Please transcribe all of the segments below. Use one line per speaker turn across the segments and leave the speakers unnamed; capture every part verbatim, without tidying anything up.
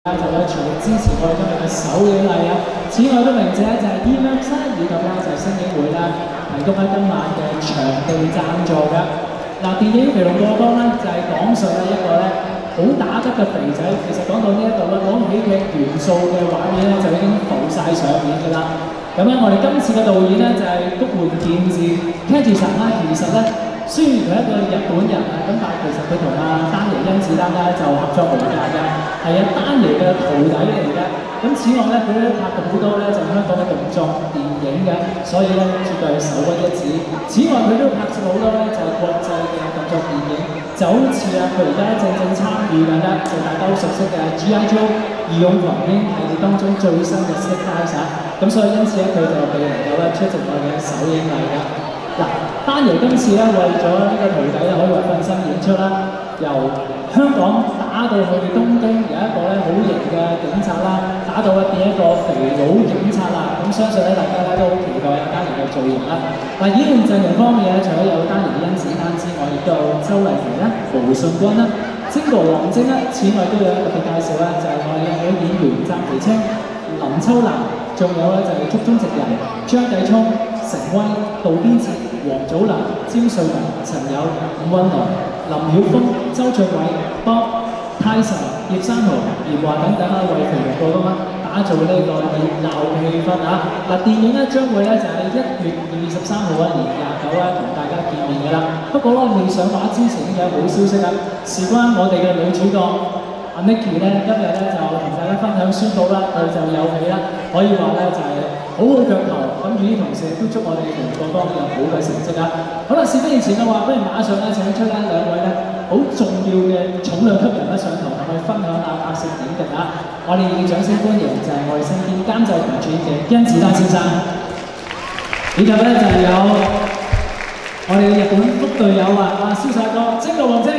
就有全力支持我哋今日嘅首映禮啊！此外都鳴謝咧就係 E-Max 啦，以及咧就係星影會啦，提供喺今晚嘅場地贊助嘅。嗱，電影《肥龍過江》咧就係講述咧一個咧好打得嘅肥仔，其實講到呢一度咧，講喜劇元素嘅畫面咧就已經浮晒上面㗎啦。咁咧，我哋今次嘅導演咧就係谷垣健治 Kenji-san 啦，其實咧。雖然佢係一個日本人啊，咁但係其實佢同阿丹爺甄子丹咧就合作無間嘅，係阿丹爺嘅徒弟嚟嘅。咁此外咧，佢咧拍過好多咧就係香港嘅動作電影嘅，所以咧絕對係首屈一指。此外佢都拍攝好多咧就係國際嘅動作電影，就好似啊佢而家正正參與緊咧就大家都熟悉嘅 G I Joe 義勇軍英系列當中最新嘅 Snake Eyes 咁所以因此咧佢就未能夠咧出席我嘅首映禮嘅。嗱，丹爺今次咧為咗呢個徒弟咧可以話奮身演出啦，由香港打到去東京，有一個咧好型嘅警察啦，打到變一個肥佬警察啦。咁相信咧大家咧都好期待丹爺嘅造型啦。嗱，演員陣容方面咧，除咗有丹爺嘅甄子丹之外，亦都有周麗淇啦、毛舜筠啦、精哥王晶啦。此外都有特別介紹啦，就係、是、我哋嘅演員澤其清、林秋蘭，仲有咧就係、是、竹中直人、張繼聰、成威、杜邊哲、黃祖藍、詹瑞文、陳友、伍允龍、林曉峰、周俊偉、Bob、泰臣、葉生豪、嚴華等等啊，為肥龍過江啦打造呢個熱鬧氣氛啊！嗱，電影咧將會咧就係一月二十三號啊，年廿九啦，同大家見面嘅啦。不過咧未上畫之前有好消息啊，事關我哋嘅女主角阿 Nikki 咧，今日咧就同大家分享宣佈啦，佢就有戲啦，可以話咧就係、是。好好腳頭，咁與啲同事都祝我哋肥龍過江有好嘅成績啊！好啦，事不宜遲嘅話，不如馬上咧請出咧兩位咧好重要嘅重量級人物上台同我哋分享下拍攝點滴啊！我哋以掌聲歡迎就係我哋身兼監製同主演嘅甄子丹先生，以及咧就係有我哋嘅日本谷隊友啊，阿瀟灑哥精哥王晶，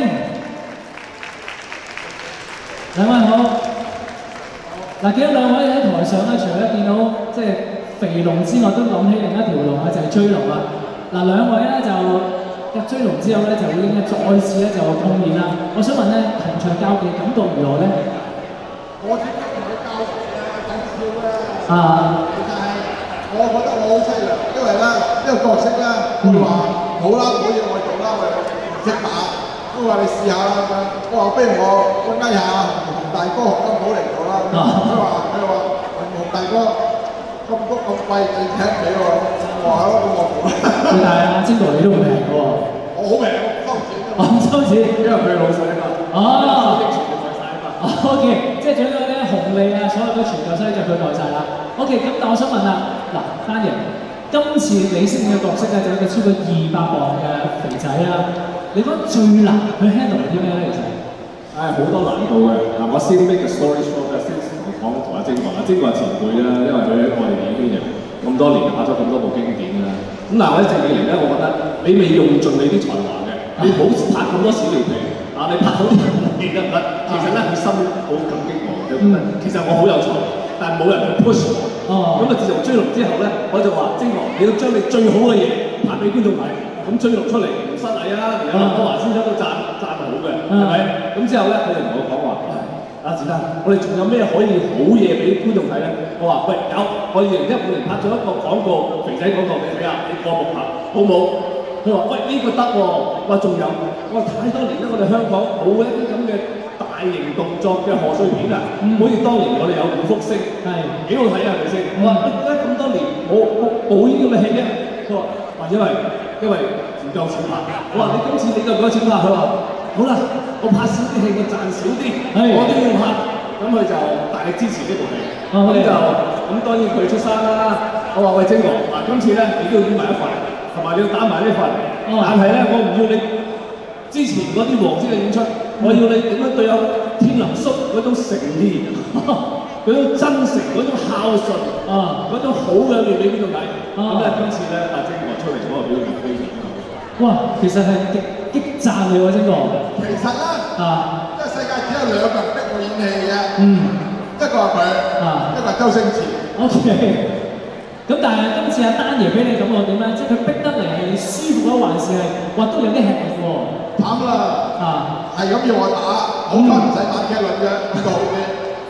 兩位好。嗱，見到兩位喺台上咧，除咗見到即係肥龍之外，都諗起另一條龍啊，就係追龍啦。嗱，兩位咧就入追龍之後咧，就已經再次咧就碰面啦。我想問咧，同場交技感覺如何咧？
我點解同佢交技咧？緊要咧？
啊！
但係我覺得我好凄涼，因為咧呢個角色咧，佢話好啦，唔好要我做啦，我唔識打。佢話你試下啦咁樣，我話不如我我嗌下洪大哥洪金寶嚟做啦。佢話佢話洪大哥金谷咁貴，你請唔起喎。我話咯，咁我冇啦。
但係阿精哥你都唔平嘅喎。
我好平，我收錢。
我收錢，
因為佢老細啊嘛。
哦。全部代晒啊嘛。OK， 即係將嗰啲紅利啊，所有都全部收就佢代晒啦。OK，咁但我想問啦，嗱，丹爺，今次你飾演嘅角色咧就係一個超過二百磅嘅肥仔啦。你覺得最難去 handle 啲咩咧？其實
誒好多難度嘅。嗱，我先 make a story short 咧，先講同阿精哥。阿精哥係前輩啦，因為佢喺我哋演邊人咁多年，拍咗咁多部經典啦。咁嗱，我一直以嚟咧，我覺得你未用盡你啲才華嘅，你唔好拍咁多小條皮。啊，你拍好啲戲得唔得？其實咧，佢心好感激我，就覺得其實我好有才，但係冇人去 push 我。哦。咁啊，自從追龍之後咧，我就話精哥，你要將你最好嘅嘢拍俾觀眾睇。咁追龍出嚟唔失禮啊，連有林德華先生都讚讚好嘅，係咪？咁之後咧，佢就同我講話：阿子丹，我哋仲有咩可以好嘢俾觀眾睇咧？我話：喂，有，我二零一五年拍咗一個廣告，肥仔廣告，你睇下，你過目下，好冇？佢話：喂，呢個得喎，我話仲有，我話太多年啦，我哋香港冇一啲咁嘅大型動作嘅賀歲片啊，好似當年我哋有五福星，係幾好睇啊，係咪先？我話：點解咁多年冇冇冇呢啲咁嘅戲咧？佢話：或者係。因為唔夠錢拍，我話你今次你夠唔夠錢拍？佢話好啦，我拍少啲戲，我賺少啲，我都要拍。咁佢就大力支持呢部戲，咁就咁當然佢出山啦。我話喂精哥，嗱今次咧你都要演埋一份，同埋你要打埋呢份。但係咧我唔要你之前嗰啲黃色嘅演出，我要你點樣對有天林叔嗰種誠意，嗰種真誠，嗰種孝順，嗰種好嘅面俾觀眾睇。咁咧今次咧阿精哥出嚟嗰個表現非常之好。哇，其實係極激讚你喎，精哥。
其實咧，啊，即係世界只有兩個人逼我演戲嘅。嗯。一個係佢，啊，一個係周星馳。
O K。咁但係今次阿丹爺俾你感覺點咧？即係佢逼得嚟係舒服啊，還是係哇都有啲吃力喎？
慘啦！啊，係咁要我打，好彩唔使打劇論嘅，呢個好啲。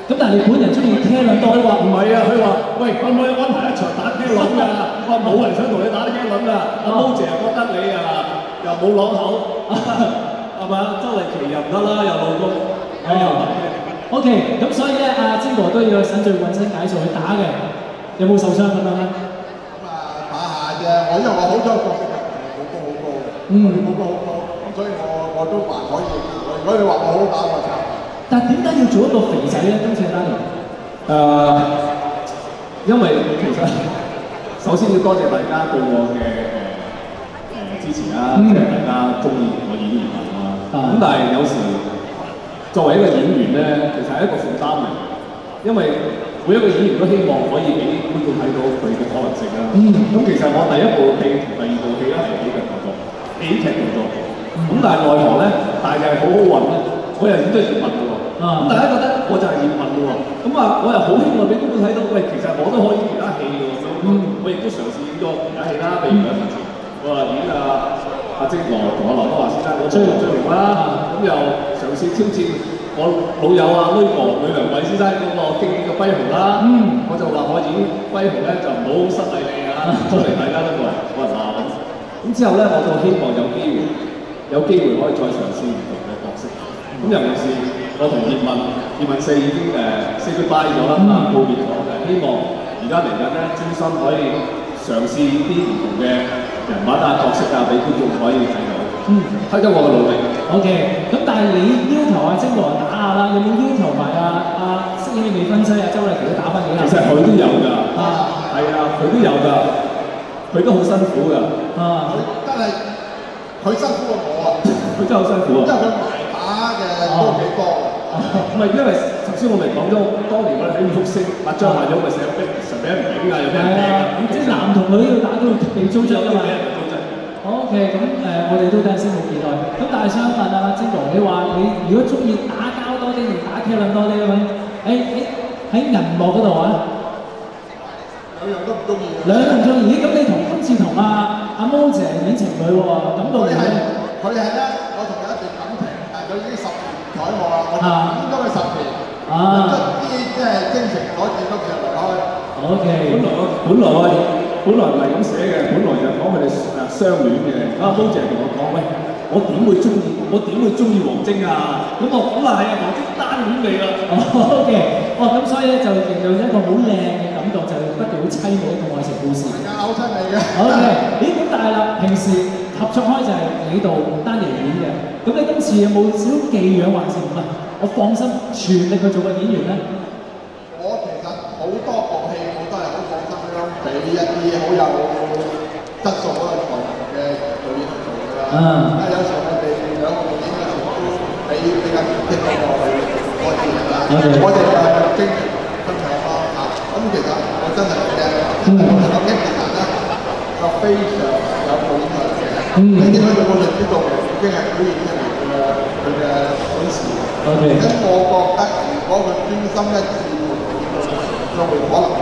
咁但係你本人中意車輪多，
佢話唔係啊，佢話喂，可唔可以安排一場打車輪㗎？我話冇人想同你打車輪㗎。阿毛姐覺得你啊又冇朗口，係咪啊？周麗淇又唔得啦，又老公，又又唔得。
O K， 咁所以咧，阿詹哥都要省最渾身解數去打嘅，有冇受傷咁樣咧？
咁啊打下啫，我因為我好彩角色好高好高，嗯，好高好高，咁所以我我都還可以。如果你話我好打，我就。
但係點解要做一個肥仔咧？今次單年？
誒，因為其實首先要多謝大家對我嘅誒誒支持啦，即係大家中意我演員啦。咁但係有時作為一個演員咧，其實係一個負擔嚟，因為每一個演員都希望可以俾觀眾睇到佢嘅可能性啦。咁其實我第一部戲同第二部戲咧係喜劇動作，喜劇動作。咁但係奈何咧，但係又係好好運咧，我又演咗葉問喎。咁大家覺得我就係葉問喎，咁啊我又好希望俾觀眾睇到，喂，其實我都可以其他戲喎，咁我亦都嘗試演過其他戲啦，譬如有陣時我話演啊阿晶哥同阿劉德華先生我追龍追龍啦，咁又嘗試挑戰我老友啊呂哥呂良偉先生嗰個經典嘅跛豪啦，我就話我演跛豪咧就唔好失禮你啊，出嚟大家都冇人冇人鬧咁，咁之後咧我就希望有機會有機會可以再嘗試唔同嘅角色，咁尤其是。我同葉問，葉問四已經誒 say goodbye 咗啦，告別咗，就希望而家嚟緊咧，專心可以嘗試啲唔同嘅人物啊、角色啊，俾觀眾可以睇到，嗯，睇到我嘅努力。
O K， 咁但係你要求阿晶哥打下啦，有冇要求埋阿阿飾演嘅未婚妻阿周麗淇都打翻幾下？
其實佢都有㗎，啊，係啊，佢都有㗎，佢都好辛苦㗎，
啊，佢真係佢辛苦過我啊，
佢真係好辛苦啊，
因為佢埋打嘅都幾多。
唔係，因為頭先我咪講咗，當年我哋喺福星，阿張學友咪成日俾成日俾人頂啊，又俾人頂啊，
咁即係男同女要打都要被糟質㗎嘛。O K， 咁誒我哋都等先冇期待。咁但係想問啊，晶哥，你話你如果中意打交多啲定打茄輪多啲咁樣？誒誒喺銀幕嗰度啊？
兩樣都唔中意。
兩樣唔中意，咁你同今次同阿阿毛姐演情侶喎，感覺點咧？
佢係咧，我同佢一段感情，但係佢已經十年唔睬我啦，我演咗佢十年，出啲即係精誠所見都佢離開。
O K，
本來我本來我本來唔係咁寫嘅，本來就講佢哋誒相戀嘅。阿毛姐同我講，喂，我點會中意？我點會中意王晶啊？咁我咁啊係啊，王晶單戀你啦。
O K， 哇咁所以咧就形容一個好靚嘅感覺，就不斷好凄美一個愛情故事。
係啊，好親美嘅。
O K， 咦咁但係啦，平時合作開就係你度單爺演嘅，咁你今次有冇少寄養還是唔係？我放心全力去做個演員咧。
我其實好多部戲我都係好放心咁樣俾一啲好有質素嗰個台嘅導演去做㗎啦。啊，有時候我哋兩個導演嘅時候都俾比較年輕嗰個去多啲人啦。我哋就係經驗分享咯嚇。咁其實我真係嘅，我同阿 Kevin 咧就非常有導演能力嘅。你見佢做個人呢度已經係表現出嚟佢嘅佢嘅本事。咁我覺得如果佢專心一致做導演嘅時候，就會可能。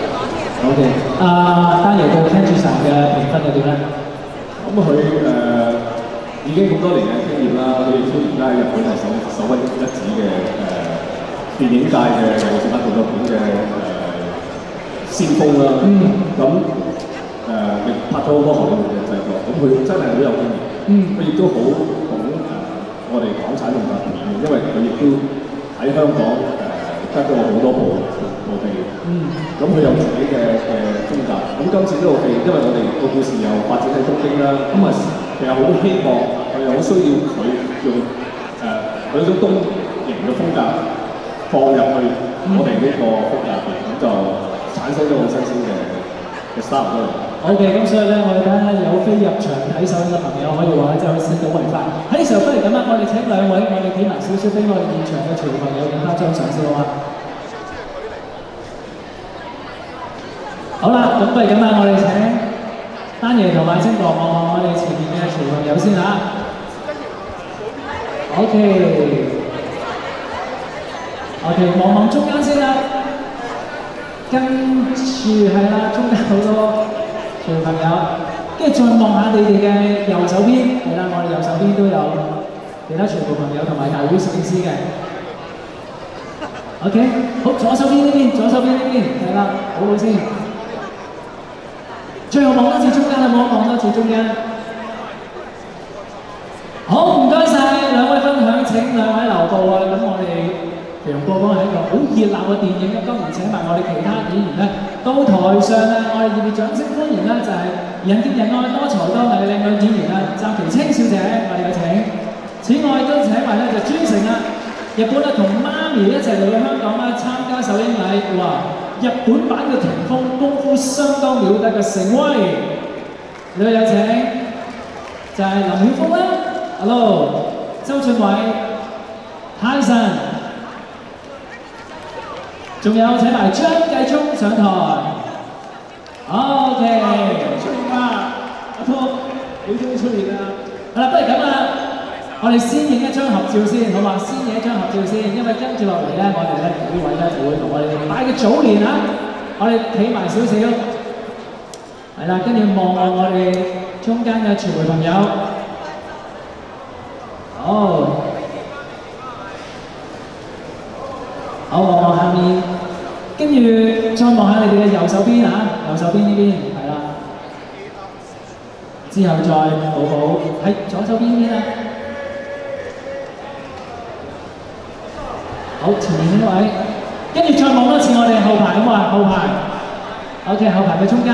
O K， 阿單爺對 Kenji-san 嘅評分係點咧？
咁佢誒已經咁多年嘅經驗啦，佢亦都而家喺日本係首首屈一指嘅誒電影界嘅尤其是拍動作片嘅誒先鋒啦。咁誒亦拍咗好多荷里活嘅製作，咁佢真係好有經驗。佢亦都好懂誒我哋港產動作片嘅，因為佢亦都喺香港誒得咗好多部部戲。咁佢有自己嘅嘅風格。咁今次呢套戲，因為我哋個故事又發展喺東京啦，咁啊其實好希望佢又好需要佢用誒佢嗰種東型嘅風格放入去我哋呢個風格入邊，咁就產生咗好新鮮嘅嘅 style 出嚟。
O K， 咁所以咧，我哋睇下有飛入場睇手嘅朋友，可以話就先睹為快。喺呢時候不如咁啦，我哋請兩位，我哋企埋少少俾我哋現場嘅潮朋友影翻張相先好嘛？好啦，咁不如咁啦，我哋請單爺同埋晶哥望望我哋前面嘅潮朋友先嚇。O K，O K， 望望中間先啦。跟住係啦，中間好多潮朋友，跟住再望下你哋嘅右手邊，係啦，我哋右手邊都有其他潮朋友同埋大會攝影師嘅。 OK， 好，左手邊呢邊，左手邊呢邊，係啦，好好先。最後望多次中間，好唔好？望多次中間。好，唔該晒兩位分享，請兩位留步啊！咁我哋肥龍過江係一個好熱鬧嘅電影，咁當然請埋我哋其他演員咧到台上咧，我哋熱烈掌聲歡迎咧就係人見人愛多才多藝嘅靚女演員啦，澤琪青小姐，我哋有請。此外都請埋咧就專程啊，日本咧同媽咪一齊嚟到香港啦參加首映禮，哇！日本版嘅霆鋒功夫相當了得嘅成威，你有請就係林曉峰啦 ，Hello， 周俊偉、泰臣，仲有請埋張繼聰上台 ，OK， 出現啦，阿湯，你終於出現啦，係啦，不如咁啦。我哋先影一張合照先，好嘛？先影一張合照先，因為跟住落嚟咧，我哋咧呢位咧就會同我哋拜個早年啊！我哋企埋少少，係啦，跟住望望我哋中間嘅傳媒朋友，好，好望望下面，跟住再望下你哋嘅右手邊啊，右手邊呢邊係啦，之後再補補喺左手邊邊啊。好，前面呢位，跟住再望多次我哋後排，咁啊，後排 ，OK， 後排嘅中間。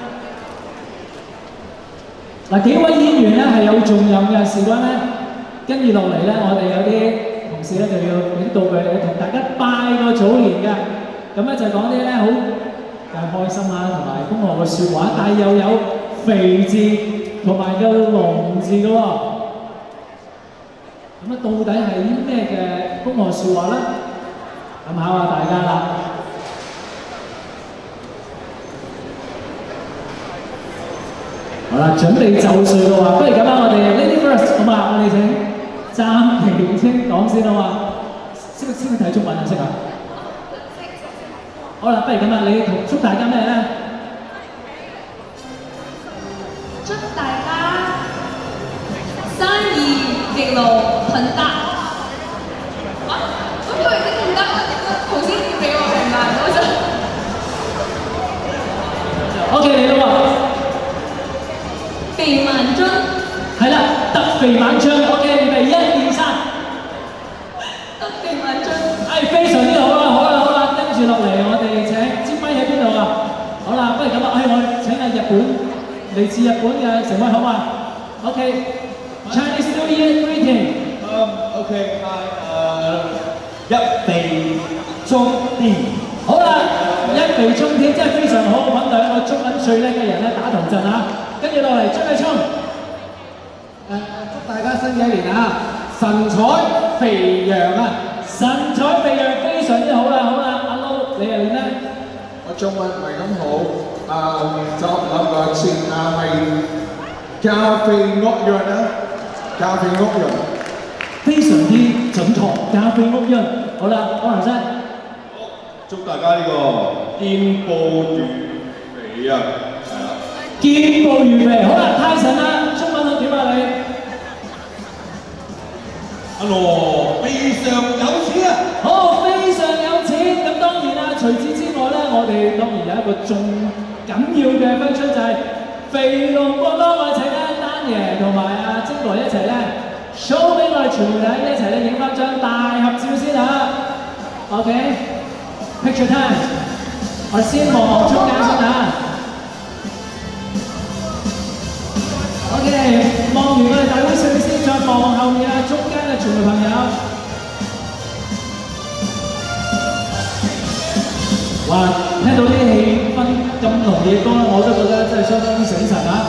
嗱，幾位演員咧係有重任嘅，事關咧，跟住落嚟咧，我哋有啲同事咧就要影道具嚟同大家拜個早年嘅，咁咧就講啲咧好誒開心啊，同埋恭賀嘅説話，但係又有肥字同埋個龍字嘅喎。咁啊，到底係啲咩嘅恭賀説話咧？咁考下大家啦。好啦，準備就緒啦喎，不如咁啦，我哋 Lady First 好嘛？我哋請暫停先講先好嘛？識唔識睇中文啊？識啊？好啦，不如咁啦，你同祝大家咩咧？
祝大家生意逆路騰達。啊，咁佢已經唔得，頭先俾我明白嗰陣。
OK， 你啦喎。
肥萬張。
係啦，特肥萬張。OK， 預備一二三。
特肥萬張。
係非常之好啦，好啦好啦，跟住落嚟我哋請支咪喺邊度啊？好啦，不如咁啊，誒我請下日本嚟自日本嘅成威好嘛 ？OK。Chinese New Year greeting。
Um, OK， hi， 誒、uh, 一肥中天。
好啦，一肥中天真係非常好，揾兩個中文最叻嘅人咧打同陣啊！跟住落嚟張繼聰，誒祝大家新嘅一年啊，神采飛揚啊！神采飛揚非常之好啦，好啦，阿 Lo 你又點咧？
我中文唔係咁好，啊就諗個先啊係咖啡屋潤啊，咖啡屋潤，
非常之準確，咖啡屋潤。好啦，安良生，
祝大家呢個肩部如肥啊，係啦。
肩部如肥，好啦，泰臣啦，中文好點啊你？
阿羅非常有錢啊！
好，非常有錢。咁當然啦，除此之外咧，我哋當然有一個仲緊要嘅分出就係肥龍過江，我請咧丹爺同埋阿晶哥一齊咧 show 俾我哋全媒體一齊咧影翻張大合照先嚇。OK，picture time， 我哋先望望中間先嚇。OK， 望完我哋大會上先，再望望後面啊，中間嘅傳媒朋友。哇！聽到啲氣氛咁濃烈嘅歌，我都覺得真係相當之醒神啊！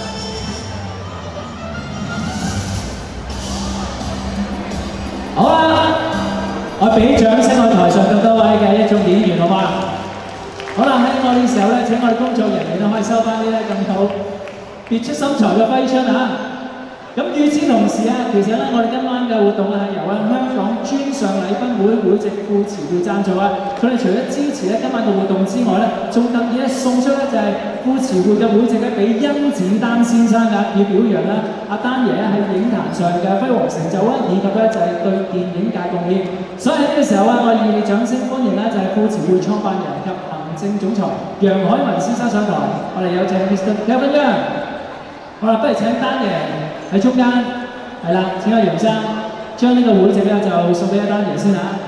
好啦，我俾掌聲我台上咁多位嘅一眾演員好嘛？好啦，喺我呢時候咧，請我哋工作人員咧可以收翻啲咧咁好別出心裁嘅揮春啊！ 咁與此同時啊，其實咧，我哋今晚嘅活動咧係由啊香港專上禮賓會會籍副詞會贊助啊。佢哋除咗支持咧今晚嘅活動之外咧，仲特意咧送出咧就係副詞會嘅會籍咧俾甄子丹先生㗎，以表揚啦阿丹爺喺影壇上嘅輝煌成就啊，以及咧就係對電影界貢獻。所以喺呢個時候啊，我熱烈掌聲歡迎咧就係副詞會創辦人及行政總裁楊海文先生上台。我哋有請 Mister Kevin Young。好啦，不如請丹爺喺中間，係啦，請阿楊生將呢個會籍咧就送俾阿丹爺先嚇。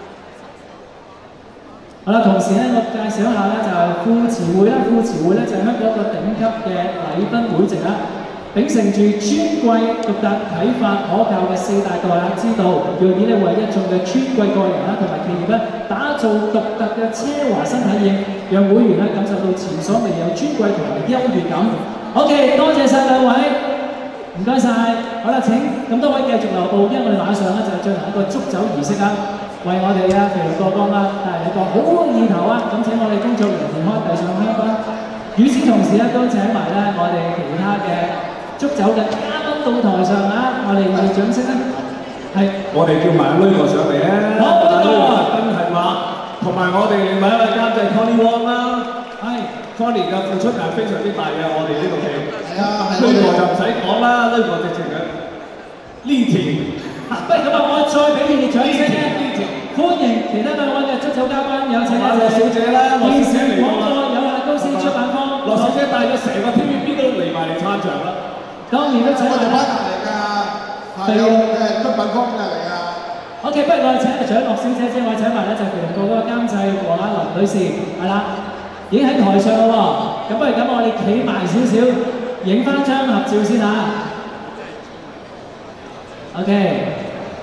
好啦，同時咧，我介紹一下咧就係副詞會啦，副詞會咧就係香港一個頂級嘅禮賓會籍啦，秉承住尊貴、獨特、啟發、可靠嘅四大代客之道，用以咧為一眾嘅尊貴個人啦同埋企業咧打造獨特嘅奢華新體驗，讓會員咧感受到前所未有尊貴同埋優越感。OK， 多謝晒兩位。唔該晒，好啦，請咁多位繼續留步，因為我哋馬上咧就進行一個祝酒儀式啊，為我哋啊肥龍過江啦帶嚟一個好意頭啊！咁請我哋工作人員開遞上香檳。與此同時咧，都請埋咧我哋其他嘅祝酒嘅嘉賓到台上啊！我哋熱烈掌聲啦！係，
我哋叫埋阿女哥上嚟啊！
好，女哥，
賓係嘛，同埋我哋另外一位監製 Tony Wong 啦，
係
Tony 嘅付出係非常之大嘅，我哋呢度嘅。
係啊，係。
女哥就唔使講啦，女哥直情嘅呢條。
不如咁啊，我再俾熱烈掌聲咧！歡迎其他兩位嘅祝酒嘉賓，有請阿
小姐啦，羅小姐嚟
廣播有限公司出版方，
羅小姐帶咗成個 T V B 都嚟埋嚟撐場啦。
當然都請
我哋
埋
partner 嚟㗎，係有誒出品方嘅嚟㗎。
OK， 不如我哋請蔣樂小姐先，我請埋咧就係肥龍過嗰個監製黃雅琳女士，係啦，已經喺台上啦喎。咁不如咁，我哋企埋少少，影翻張合照先嚇。OK。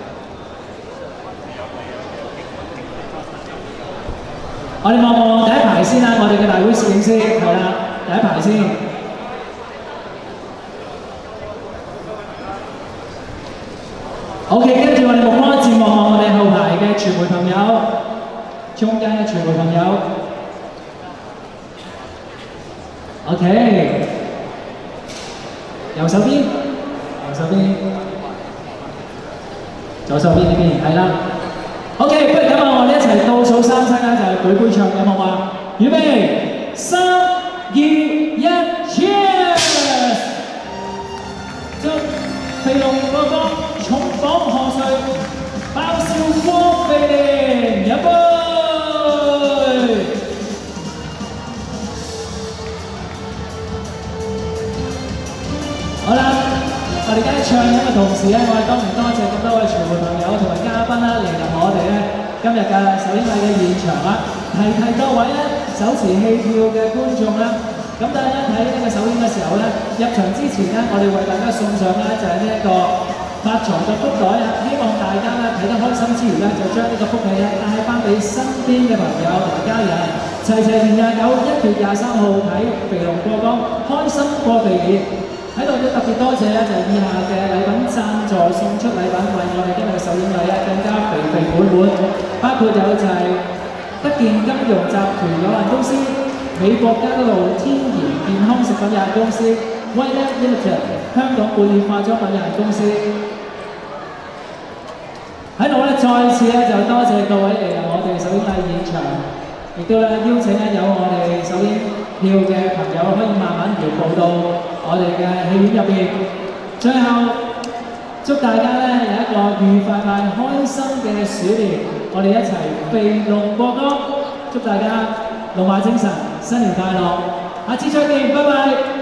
我哋望望第一排先啦，我哋嘅大會攝影師係啦，第一排先。OK， 跟住我哋目光一致望望我哋後排嘅傳媒朋友，中間嘅傳媒朋友。OK， 右手邊，右手邊，左手邊呢邊，係啦。OK， 不如咁啊，我哋一齊倒數三聲啦，就係舉杯唱嘅好嘛？預備，三、二、一 ，Cheers！ 祝肥龍過江，重磅賀歲，爆笑光肥年，飲杯！好啦，我哋而家唱緊嘅同時咧，我哋當然多謝咁多位傳媒朋友同埋嘉賓啦，嚟臨我哋咧今日嘅首映禮嘅現場啦，提提各位咧手持戲票嘅觀眾啦，咁大家睇呢個首映嘅時候咧，入場之前咧，我哋為大家送上咧就係呢一個發財嘅福袋啊，希望大家咧睇得開心之餘咧，就將呢個福氣咧帶翻俾身邊嘅朋友同埋家人，齊齊年廿九一月廿三號睇肥龍過江，開心過肥年。喺度都特別多謝咧，就係以下嘅禮品贊助送出禮品，為我哋今日嘅首映禮咧更加肥肥滿滿，包括有就係德健金融集團有限公司、美國加路天然健康食品有限公司、White Limited 香港貝爾化妝品有限公司。喺度咧，再次咧就多謝各位嚟臨我哋首映禮現場，亦都咧邀請咧有我哋首映票嘅朋友可以慢慢搖步到我哋嘅戲院入邊。最後祝大家咧有一個愉快快開心嘅鼠年，我哋一齊肥龍過江，祝大家龍馬精神，新年快樂！下次再見，拜拜。